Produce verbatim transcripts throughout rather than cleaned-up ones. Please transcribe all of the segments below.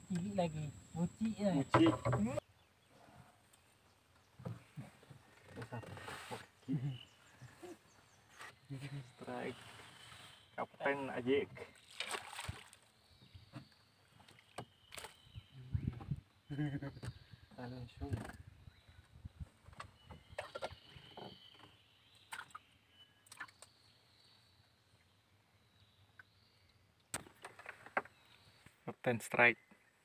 cilik lagi. Buci ya. Buci. Strike. Kapten Ajik. Langsung. Kapten strike.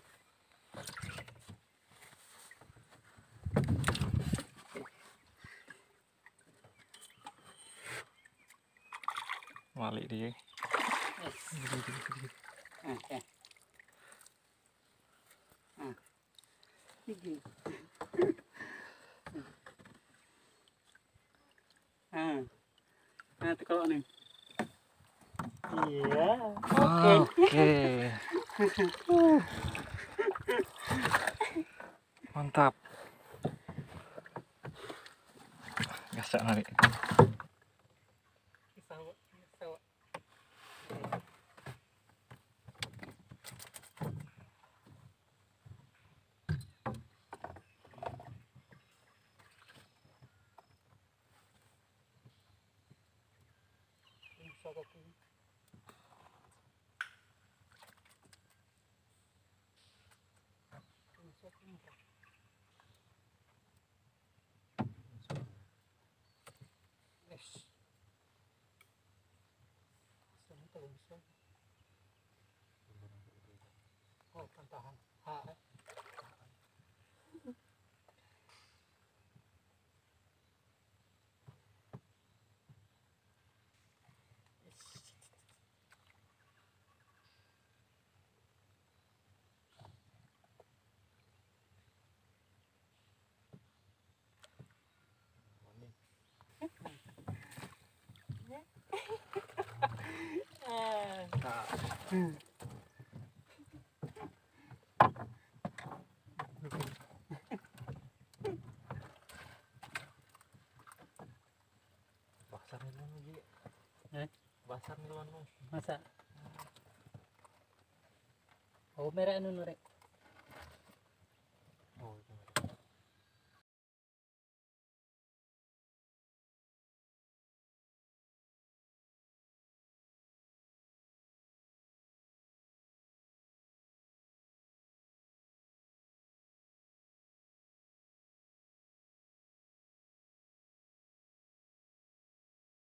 Balik dia. Oke. Ah. Tinggi. Ah. Nah, itu kalau nih. Iya. Oke. Oke. Mantap. Gasak narik. Sawah, sawah. Oh, pantahan. Ha. Basar niluan lagi. Eh, Basar niluan lu. masa? Oh, merah anu rek.